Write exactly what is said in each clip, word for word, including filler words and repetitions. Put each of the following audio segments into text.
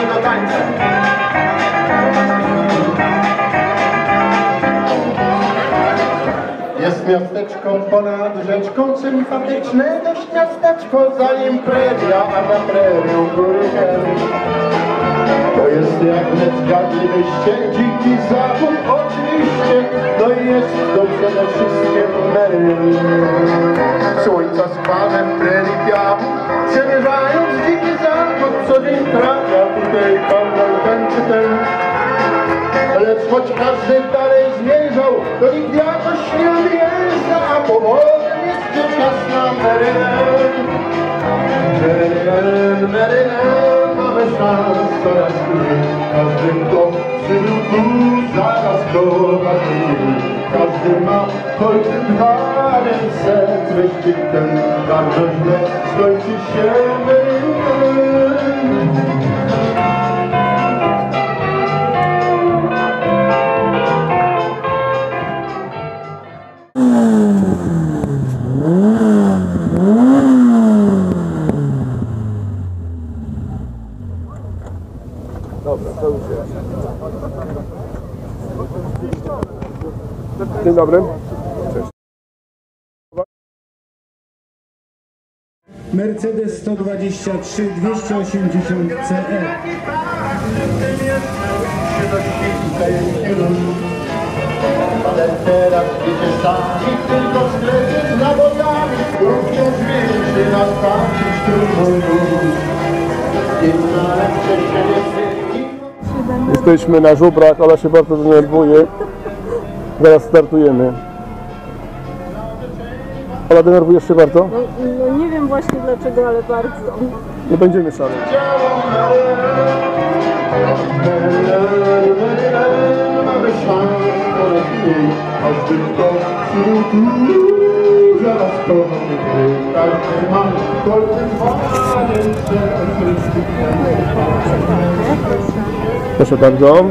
do tańca. Jest miasteczko ponad rzeczką, sympatyczne dość miasteczko, zanim preria, a na prerią góry Hery. To jest jak wnet zgadlibyście, dziki zachód oczywiście, no i jest to przede wszystkim Mary. Słońca spadem w prerii piachu, przemierzając dziki zachód, co dzień trafia tutaj kawałek ten czy ten. Lecz choć każdy dalej zmierzał, to nikt jakoś nie odjeżdża, a powodem jest rzecz jasna Mary. Mary, Mary, mamy szans coraz mniej. Każdy, kto przybył tu, zaraz prowadzi. Każdy ma choć dwa ręce, wyścig ten bardzo źle skończy się. Dobra, to już jest. Dzień dobry. Cześć. Mercedes sto dwadzieścia trzy dwieście osiemdziesiąt C E. Ale teraz wiecie sami, tylko w sklepie z nabojami, również większy nastąpić trudno już. Jesteśmy na żubrach, Ola się bardzo denerwuje. Zaraz startujemy. Ola, denerwujesz się bardzo? No, no nie wiem właśnie dlaczego, ale bardzo. Nie będziemy szaleć. Proszę bardzo.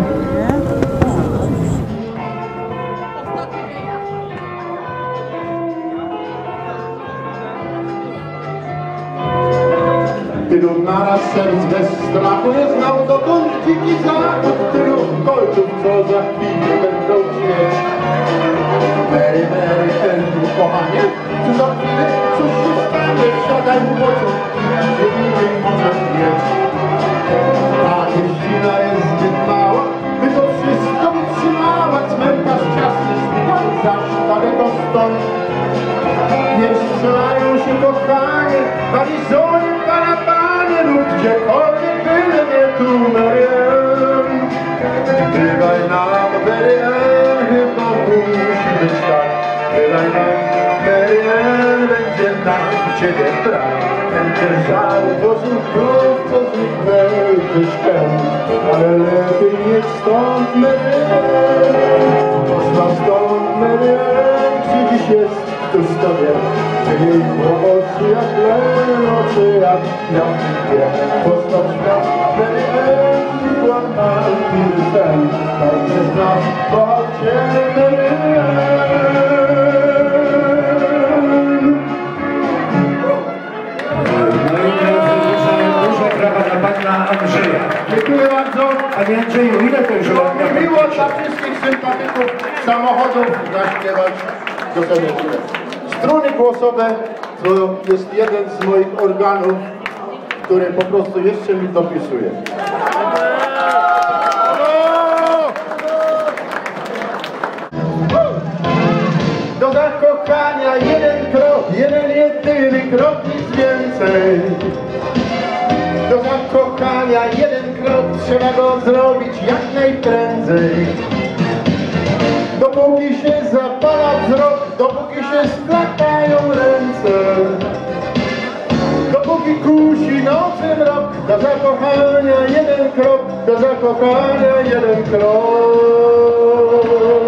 Tylu naraz serc bez strachu nie znał dotąd dziki zachód, tylu kolców, co za chwilę będą śmieć. Mary, Mary, Henry, kochanie, czy za chwilę coś się stanie? Wsiadaj w pociąg i nie dłużej możesz mieć. Ta mieścina jest zbyt mała, by to wszystko wytrzymała. Cmentarz ciasny szpital, zaś daleko stąd. Nie strzelają się, kochanie, walizoniem, parapanie lub gdziekolwiek, byle nie tu, Marian. Bywaj nam, Marian, chyba musi być tak. Bywaj nam, Marian, będzie nam ciebie brak. Będzie żal włosów krów, co zniknęły szkę. Ale lepiej niech stąd, Marian. Poszła stąd, Marian, gdzie dziś jest tuż tobie. Czy jej włosy jak leno, czy jak jak postaw świat, Marian, była na sen. Także z nas bałcie, Marian. Andrzeja. Dziękuję bardzo. Panie Andrzeju, ile to już lat? Miło dla wszystkich sympatyków samochodów zaśpiewać do sobie. Struny głosowe to jest jeden z moich organów, który po prostu jeszcze mi dopisuje. Do zakochania jeden krok, jeden jedyny krok, nic więcej. Do zakochania jeden krok, trzeba go zrobić jak najprędzej. Dopóki się zapala wzrok, dopóki się splatają ręce, dopóki kusi nocy mrok, do zakochania jeden krok, do zakochania jeden krok.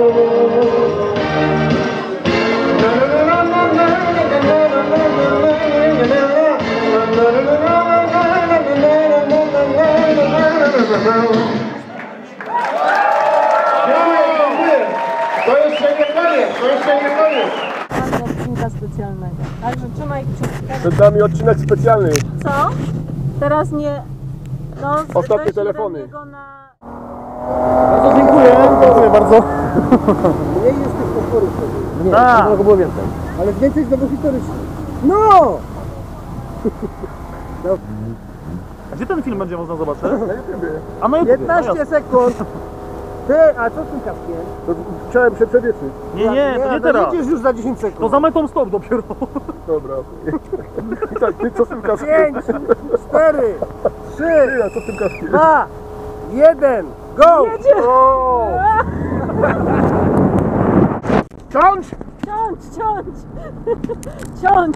To jeszcze nie koniec, to jeszcze nie koniec. Mamy odcinka specjalnego. Także trzymaj kciuki. Przed nami odcinek specjalny. Co? Teraz nie... No, Ostatnie weź telefony. Remiego Na... Bardzo dziękuję. Dziękuję bardzo. Mniej jest tych potworów wtedy. Nie, A. trochę było więcej. Ale więcej znowu historycznie. No! A gdzie ten film będzie można zobaczyć? Na YouTubie. A na YouTubie? piętnaście sekund. Ty, a co z tym kaskiem? To chciałem się przewietrzyć. Nie, nie, to nie teraz. Jedziesz już za dziesięć sekund. To za metą stop dopiero. Dobra. I tak, ty co z tym kaskiem? pięć, cztery, trzy, Ty, a co z tym kaskiem? dwa, jeden, go! O! Ciąć! Ciąć, ciąć! Ciąć!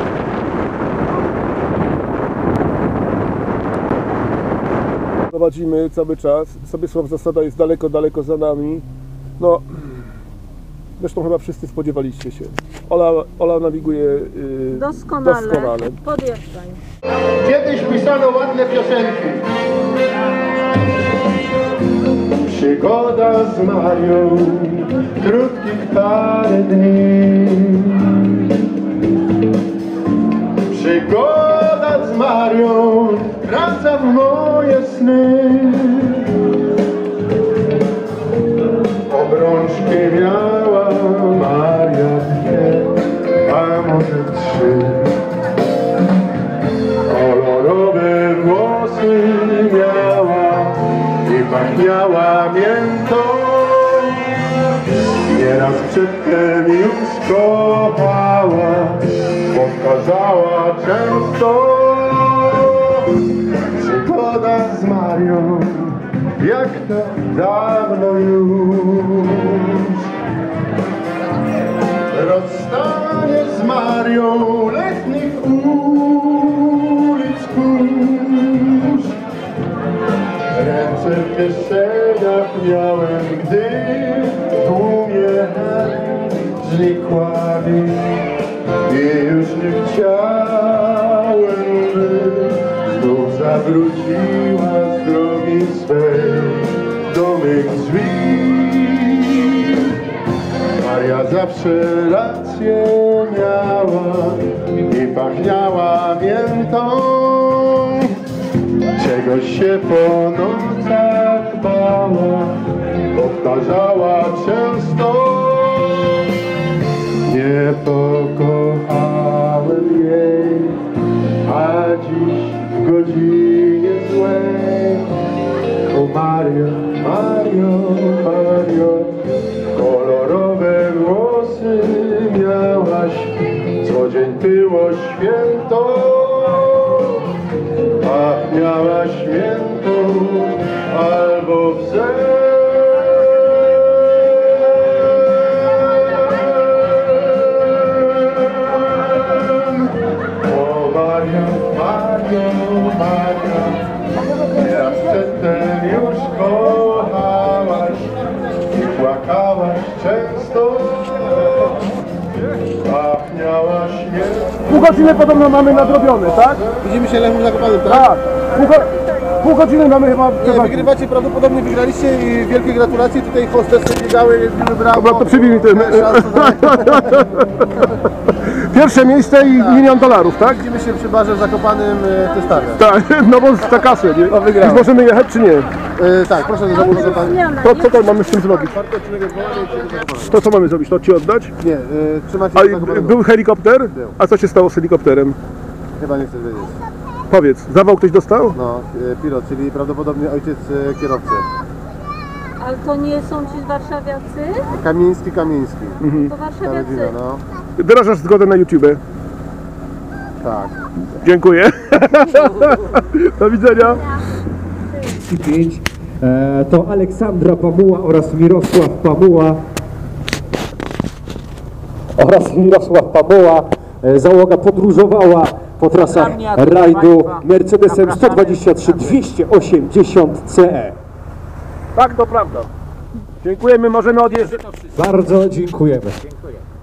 Prowadzimy cały czas. Sobiesław Zasada jest daleko, daleko za nami. No, zresztą chyba wszyscy spodziewaliście się. Ola, Ola nawiguje yy, Doskonale. doskonale. Podjeżdżaj. Kiedyś pisano ładne piosenki. Przygoda z Marią, krótkich parę dni. Przygoda z Marią wraca w moje sny. Obrączkę miała Maria dwie, a może trzy. Kolorowe włosy miała i pachniała miętą. Nieraz przedtem już kochała, powtarzała często. Przygoda z Marią, jak to dawno już. Rozstanie z Marią letnich ulic kurz. Ręce w kieszeniach miałem, gdy w tłumie znikła mi. I już nie chciałem, by znów zawróciła z drogi swej do mych drzwi. Maria zawsze rację miała i pachniała miętą. Czegoś się po nocach bała, powtarzała często. Nie pokochałem jej, a dziś w godzinie złej. O Mario, Mario, Mario, kolorowe włosy miałaś, co dzień było święto. Pachniałaś miętą albo wzem. O Mario, Mario, Mario, nieraz przedtem już kochałaś i płakałaś często. Pachniałaś miętą. Pół godziny podobno mamy nadrobione, tak? Widzimy się Lechów Zakopanym, tak? Tak. Pół, go, pół godziny mamy chyba. Nie, wygrywacie, prawdopodobnie wygraliście i wielkie gratulacje. Tutaj hostessy biegały, jeździły brawo. Dobra, to przybij mi ten. Pierwsze miejsce i Tak. milion dolarów, tak? Widzimy się przy barze w Zakopanym e, Testawia. Tak, no bo za kasę, nie? No, wygrałem. Już możemy jechać czy nie? E, tak, proszę do zawodu pan. Zmiana. To co tam mamy z tym zrobić? Czwarty odcinek odwołania i przyjdzie Zakopanem. To co mamy zrobić? To ci oddać? Nie, e, trzymacie A się Zakopanego. był helikopter? Był. A co się stało z helikopterem? Chyba nie chcesz wiedzieć. Powiedz, zawał ktoś dostał? No, e, pilot, czyli prawdopodobnie ojciec e, kierowcy. Ale to nie są ci warszawiacy? Kamiński, Kamiński. To Ta warszawiacy. rodzina, no. Wyrażasz zgodę na YouTube. Tak. Dziękuję. Do widzenia. pięć e, to Aleksandra Pamuła oraz Mirosław Pamuła oraz Mirosław Pamuła. E, załoga podróżowała po trasach rajdu Mercedesem sto dwadzieścia trzy dwieście osiemdziesiąt C E. Tak, to prawda. Dziękujemy, możemy odjeżdżać. Bardzo dziękujemy.